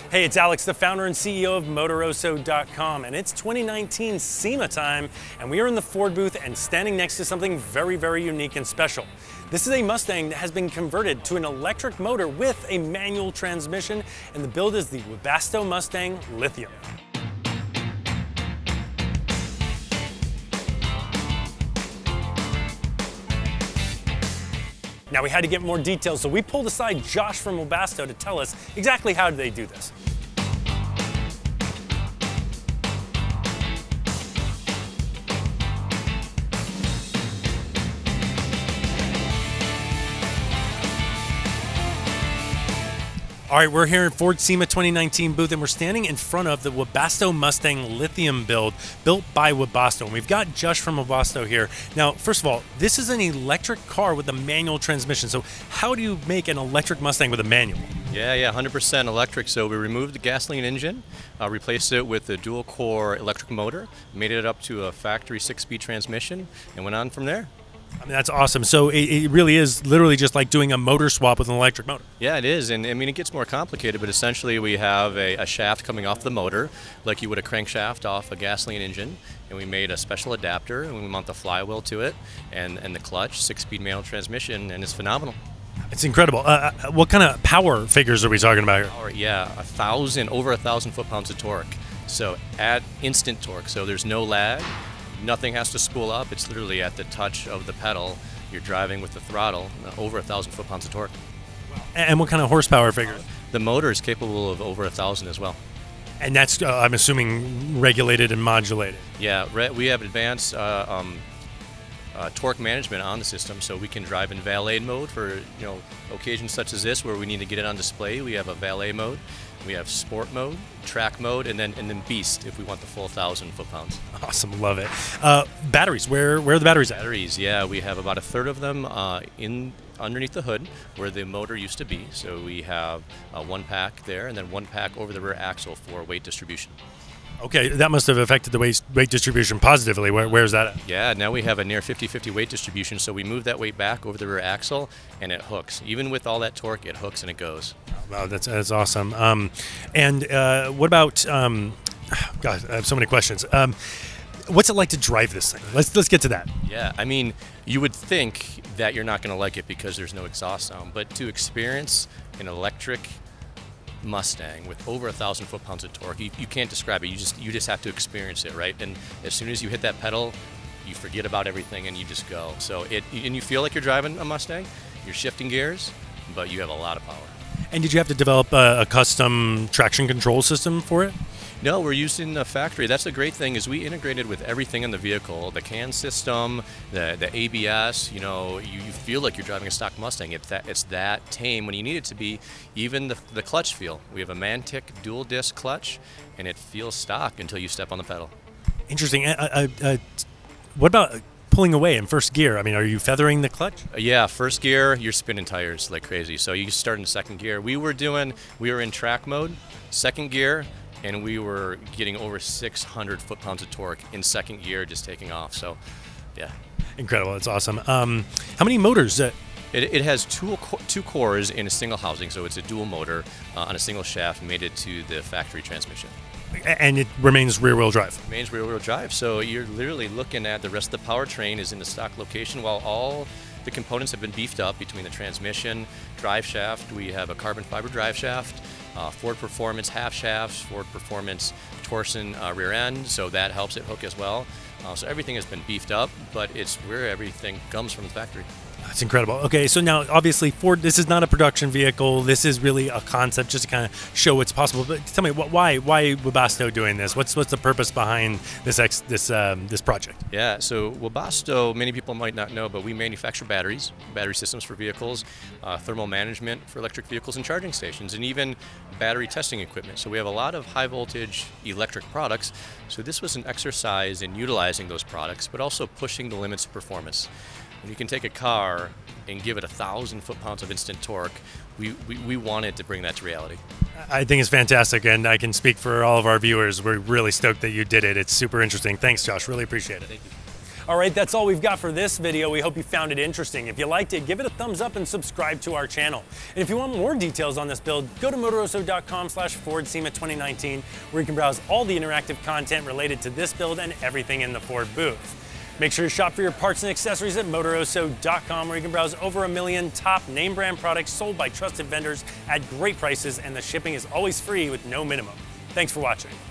Hey, it's Alex, the founder and CEO of Motoroso.com, and it's 2019 SEMA time, and we are in the Ford booth and standing next to something very, very unique and special. This is a Mustang that has been converted to an electric motor with a manual transmission, and the build is the Webasto Mustang Lithium. Now we had to get more details, so we pulled aside Josh from Webasto to tell us exactly how they do this. All right, we're here at Ford SEMA 2019 booth, and we're standing in front of the Webasto Mustang Lithium build, built by Webasto. And we've got Josh from Webasto here. Now, first of all, this is an electric car with a manual transmission. So how do you make an electric Mustang with a manual? Yeah, 100% electric. So we removed the gasoline engine, replaced it with a dual-core electric motor, made it up to a factory 6-speed transmission, and went on from there. I mean, that's awesome. So it really is literally just like doing a motor swap with an electric motor. Yeah, it is. And I mean, it gets more complicated, but essentially we have a shaft coming off the motor, like you would a crankshaft off a gasoline engine. And we made a special adapter, and we mount the flywheel to it, and the clutch, 6-speed manual transmission, and it's phenomenal. It's incredible. What kind of power figures are we talking about here? Power, yeah, over 1,000 foot-pounds of torque. So at instant torque, so there's no lag. Nothing has to spool up. It's literally at the touch of the pedal. You're driving with the throttle, over 1,000 foot-pounds of torque. And what kind of horsepower figures? The motor is capable of over 1,000 as well. And that's, I'm assuming, regulated and modulated. Yeah, we have advanced torque management on the system, so we can drive in valet mode for occasions such as this where we need to get it on display. We have a valet mode. We have sport mode, track mode, and then beast if we want the full 1,000 foot-pounds. Awesome, love it. Batteries, where are the batteries at? Batteries, yeah, we have about a third of them underneath the hood where the motor used to be. So we have one pack there, and then one pack over the rear axle for weight distribution. Okay, that must have affected the weight distribution positively. Where's that at? Yeah, now we have a near 50-50 weight distribution, so we move that weight back over the rear axle, and it hooks. Even with all that torque, it hooks and it goes. Wow, that's awesome. And what about, God, I have so many questions. What's it like to drive this thing? Let's get to that. Yeah, I mean, you would think that you're not going to like it because there's no exhaust sound, but to experience an electric Mustang with over 1,000 foot-pounds of torque, you can't describe it. You just have to experience it, right? And as soon as you hit that pedal, you forget about everything and you just go. So and you feel like you're driving a Mustang. You're shifting gears, but you have a lot of power. And did you have to develop a custom traction control system for it? No, we're using the factory. That's the great thing, is we integrated with everything in the vehicle, the CAN system, the ABS. You feel like you're driving a stock Mustang. It's that tame when you need it to be. Even the clutch feel. We have a Mantic dual disc clutch, and it feels stock until you step on the pedal. Interesting. What about pulling away in first gear? I mean, are you feathering the clutch? Yeah, first gear, you're spinning tires like crazy. So you start in second gear. We were in track mode, second gear, and we were getting over 600 foot-pounds of torque in second gear, just taking off. So, yeah. Incredible. It's awesome. How many motors? It has two cores in a single housing, so it's a dual motor on a single shaft, mated to the factory transmission. And it remains rear-wheel drive? Remains rear-wheel drive. So you're literally looking at the rest of the powertrain is in the stock location, while all the components have been beefed up between the transmission, drive shaft. We have a carbon fiber drive shaft, Ford Performance half shafts, Ford Performance torsion rear end, so that helps it hook as well. So everything has been beefed up, but it's where everything comes from the factory. That's incredible. Okay, so now obviously Ford, this is not a production vehicle. This is really a concept just to kind of show what's possible. But tell me, why Webasto doing this? What's the purpose behind this project? Yeah, so Webasto, many people might not know, but we manufacture battery systems for vehicles, thermal management for electric vehicles and charging stations, and even battery testing equipment. So we have a lot of high voltage electric products. So this was an exercise in utilizing those products, but also pushing the limits of performance. When you can take a car and give it 1,000 foot-pounds of instant torque, we wanted to bring that to reality. I think it's fantastic, and I can speak for all of our viewers. We're really stoked that you did it. It's super interesting. Thanks, Josh. Really appreciate it. Thank you. All right, that's all we've got for this video. We hope you found it interesting. If you liked it, give it a thumbs up and subscribe to our channel. And if you want more details on this build, go to motoroso.com/Ford SEMA 2019, where you can browse all the interactive content related to this build and everything in the Ford booth. Make sure to shop for your parts and accessories at motoroso.com, where you can browse over 1 million top name brand products sold by trusted vendors at great prices, and the shipping is always free with no minimum. Thanks for watching.